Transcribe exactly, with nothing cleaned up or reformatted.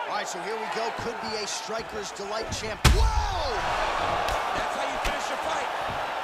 All right, so here we go. Could be a Striker's Delight champ. Whoa! That's how you finish a fight.